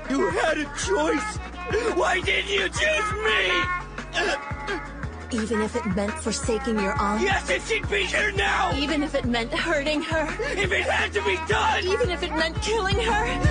You had a choice. Why didn't you choose me? Even if it meant forsaking your aunt? Yes, and she'd be here now! Even if it meant hurting her? If it had to be done! Even if it meant killing her?